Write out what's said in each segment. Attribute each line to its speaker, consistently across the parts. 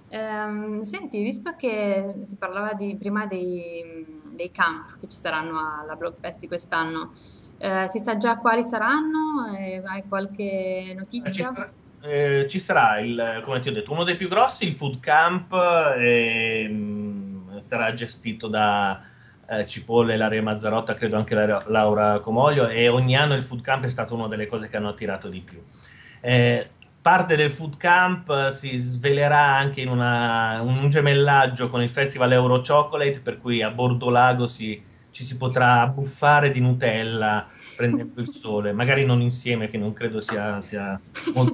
Speaker 1: Senti, visto che si parlava prima dei camp che ci saranno alla Blogfest di quest'anno, si sa già quali saranno? Hai qualche notizia?
Speaker 2: Ci sarà come ti ho detto, uno dei più grossi, il Food Camp, sarà gestito da Cipolle, Ilaria Mazzarotta, credo anche Laura Comoglio, e ogni anno il Food Camp è stata una delle cose che hanno attirato di più. Eh, Parte del Food Camp si svelerà anche in un gemellaggio con il Festival Euro Chocolate, per cui a Bordo Lago ci si potrà abbuffare di Nutella prendendo il sole, magari non insieme, che non credo sia molto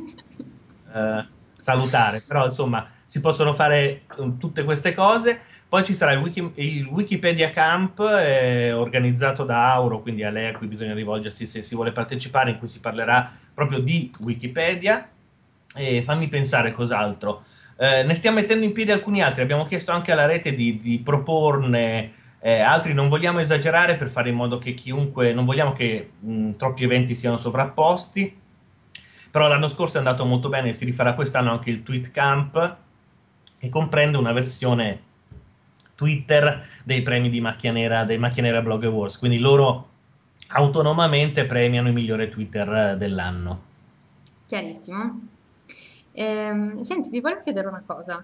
Speaker 2: salutare, però insomma si possono fare tutte queste cose. Poi ci sarà il Wikipedia Camp, organizzato da Auro, quindi a lei a cui bisogna rivolgersi se si vuole partecipare, in cui si parlerà proprio di Wikipedia. E fammi pensare cos'altro. Ne stiamo mettendo in piedi alcuni altri, abbiamo chiesto anche alla rete di proporne altri, non vogliamo esagerare per fare in modo che chiunque, non vogliamo che troppi eventi siano sovrapposti, però l'anno scorso è andato molto bene, si rifarà quest'anno anche il Tweet Camp, che comprende una versione Twitter dei premi di Macchia Nera, dei Macchia Nera Blog Awards, quindi loro autonomamente premiano il migliore Twitter dell'anno.
Speaker 1: Chiarissimo. Senti, ti volevo chiedere una cosa.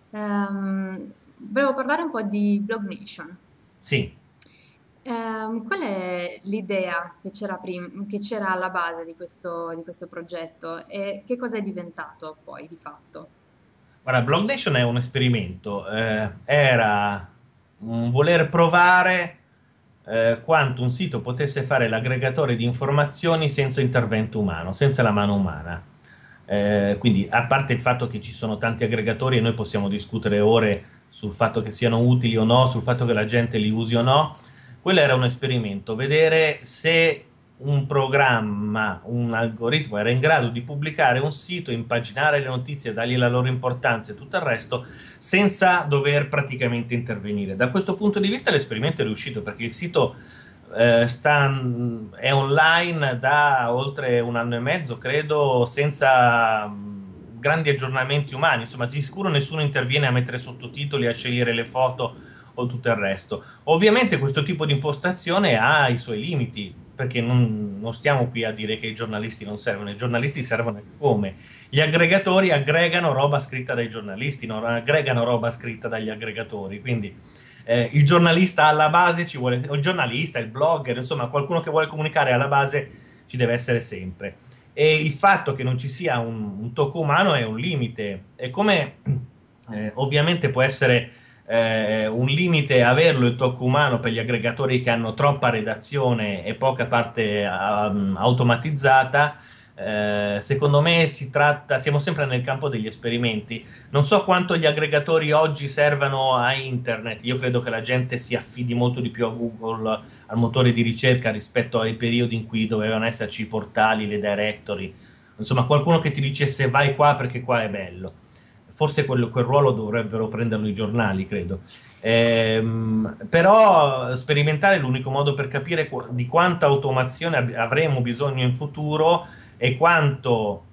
Speaker 1: Volevo parlare un po' di Blog Nation.
Speaker 2: Sì.
Speaker 1: Qual è l'idea che c'era che c'era alla base di questo progetto e che cosa è diventato poi di fatto?
Speaker 2: Guarda, Blog Nation è un esperimento. Era un voler provare quanto un sito potesse fare l'aggregatore di informazioni senza intervento umano, senza la mano umana. Quindi, a parte il fatto che ci sono tanti aggregatori e noi possiamo discutere ore sul fatto che siano utili o no, sul fatto che la gente li usi o no, quello era un esperimento, vedere se un programma, un algoritmo era in grado di pubblicare un sito, impaginare le notizie, dargli la loro importanza e tutto il resto, senza dover praticamente intervenire. Da questo punto di vista l'esperimento è riuscito perché il sito è online da oltre un anno e mezzo, credo, senza grandi aggiornamenti umani. Insomma, di sicuro nessuno interviene a mettere sottotitoli, a scegliere le foto o tutto il resto. Ovviamente questo tipo di impostazione ha i suoi limiti, perché non stiamo qui a dire che i giornalisti non servono, i giornalisti servono come? Gli aggregatori aggregano roba scritta dai giornalisti, non aggregano roba scritta dagli aggregatori, quindi il giornalista alla base ci vuole, o il giornalista, il blogger, insomma qualcuno che vuole comunicare alla base ci deve essere sempre. E il fatto che non ci sia un tocco umano è un limite, e come ovviamente può essere un limite averlo il tocco umano per gli aggregatori che hanno troppa redazione e poca parte automatizzata. Secondo me siamo sempre nel campo degli esperimenti. Non so quanto gli aggregatori oggi servano a internet. Io credo che la gente si affidi molto di più a Google, al motore di ricerca, rispetto ai periodi in cui dovevano esserci i portali, le directory. Insomma, qualcuno che ti dicesse vai qua perché qua è bello. Forse quel ruolo dovrebbero prenderlo i giornali, credo. Però sperimentare è l'unico modo per capire di quanta automazione avremo bisogno in futuro e quanto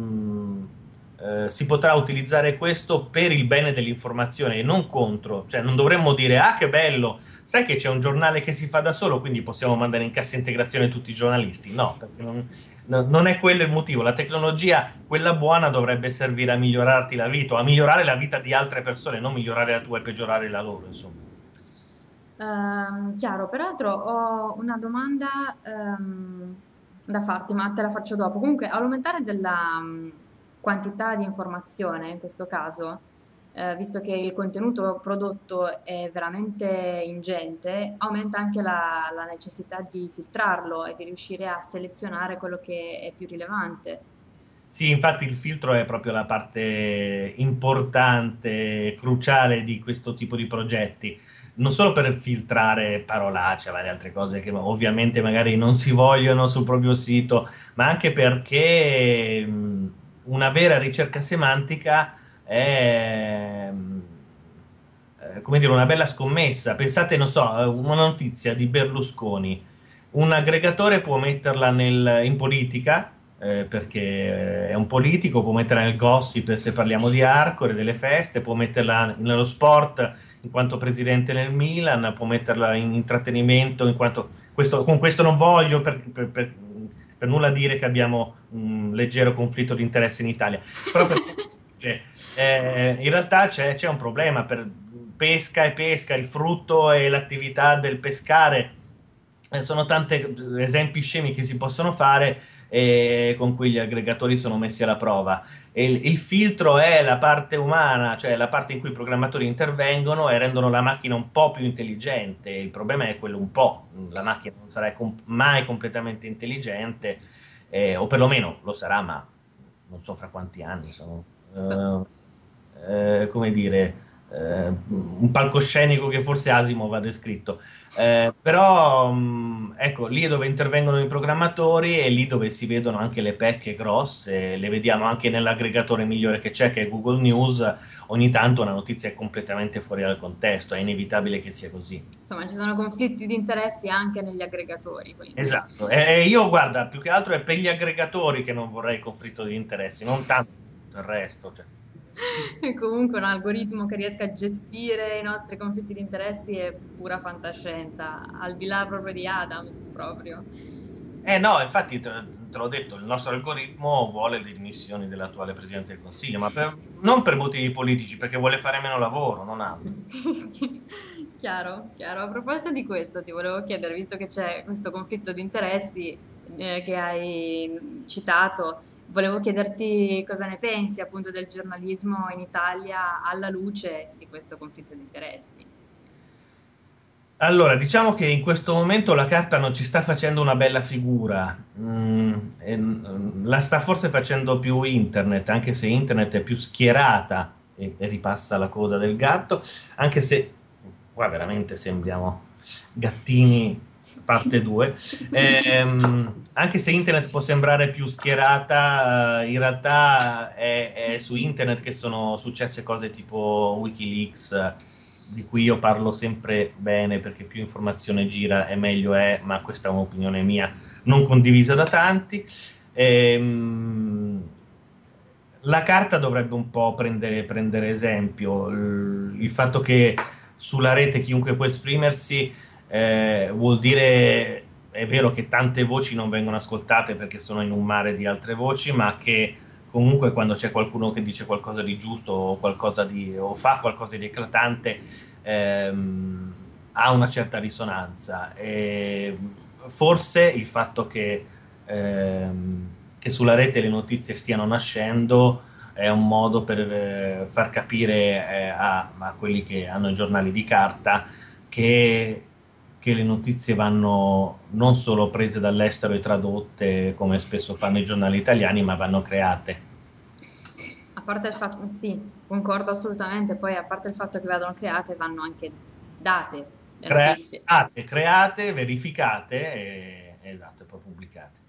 Speaker 2: si potrà utilizzare questo per il bene dell'informazione e non contro. Cioè, non dovremmo dire, ah, che bello, sai che c'è un giornale che si fa da solo, quindi possiamo mandare in cassa integrazione tutti i giornalisti. No, perché non è quello il motivo. La tecnologia, quella buona, dovrebbe servire a migliorarti la vita, o a migliorare la vita di altre persone, non migliorare la tua e peggiorare la loro, insomma.
Speaker 1: Chiaro, peraltro ho una domanda da farti, ma te la faccio dopo. Comunque, all'aumentare della quantità di informazione, in questo caso, visto che il contenuto prodotto è veramente ingente, aumenta anche la necessità di filtrarlo e di riuscire a selezionare quello che è più rilevante.
Speaker 2: Sì, infatti il filtro è proprio la parte importante, cruciale di questo tipo di progetti. Non solo per filtrare parolacce e varie altre cose che ovviamente magari non si vogliono sul proprio sito, ma anche perché una vera ricerca semantica è, come dire, una bella scommessa. Pensate, non so, a una notizia di Berlusconi. Un aggregatore può metterla in politica, perché è un politico, può metterla nel gossip se parliamo di Arcore, delle feste, può metterla nello sport in quanto presidente nel Milan, può metterla in intrattenimento in quanto con questo non voglio per nulla dire che abbiamo un leggero conflitto di interesse in Italia, però per dire, in realtà c'è un problema per pesca e pesca, il frutto e l'attività del pescare. Sono tanti esempi scemi che si possono fare e con cui gli aggregatori sono messi alla prova. E il filtro è la parte umana, cioè la parte in cui i programmatori intervengono e rendono la macchina un po' più intelligente. Il problema è quello un po'. La macchina non sarà mai completamente intelligente, o perlomeno lo sarà, ma non so fra quanti anni.
Speaker 1: So-
Speaker 2: Come dire, un palcoscenico che forse Asimov ha descritto. Però, ecco, lì è dove intervengono i programmatori e lì dove si vedono anche le pecche grosse, le vediamo anche nell'aggregatore migliore che c'è, che è Google News. Ogni tanto una notizia è completamente fuori dal contesto, è inevitabile che sia così.
Speaker 1: Insomma, ci sono conflitti di interessi anche negli aggregatori, quindi.
Speaker 2: Esatto, e io guarda, più che altro è per gli aggregatori che non vorrei conflitto di interessi, non tanto per il resto. Cioè.
Speaker 1: E comunque un algoritmo che riesca a gestire i nostri conflitti di interessi è pura fantascienza, al di là proprio di Adams, proprio.
Speaker 2: Eh no, infatti te l'ho detto, il nostro algoritmo vuole le dimissioni dell'attuale Presidente del Consiglio, ma non per motivi politici, perché vuole fare meno lavoro, non altro.
Speaker 1: Chiaro, chiaro. A proposito di questo, ti volevo chiedere, visto che c'è questo conflitto di interessi che hai citato, volevo chiederti cosa ne pensi appunto del giornalismo in Italia alla luce di questo conflitto di interessi.
Speaker 2: Allora, diciamo che in questo momento la carta non ci sta facendo una bella figura. La sta forse facendo più internet, anche se internet è più schierata e ripassa la coda del gatto, anche se qua veramente sembriamo gattini parte 2. Anche se internet può sembrare più schierata, in realtà è su internet che sono successe cose tipo Wikileaks, di cui io parlo sempre bene perché più informazione gira e meglio è, ma questa è un'opinione mia non condivisa da tanti. Ehm, la carta dovrebbe un po' prendere esempio. Il fatto che sulla rete chiunque può esprimersi vuol dire, è vero che tante voci non vengono ascoltate perché sono in un mare di altre voci, ma che comunque quando c'è qualcuno che dice qualcosa di giusto o, o fa qualcosa di eclatante, ha una certa risonanza. E forse il fatto che sulla rete le notizie stiano nascendo è un modo per far capire a quelli che hanno i giornali di carta che, che le notizie vanno non solo prese dall'estero e tradotte come spesso fanno i giornali italiani, ma vanno create.
Speaker 1: A parte il fatto, sì, concordo assolutamente, poi a parte il fatto che vadano create, vanno anche date le notizie.
Speaker 2: Create, verificate esatto, e poi pubblicate.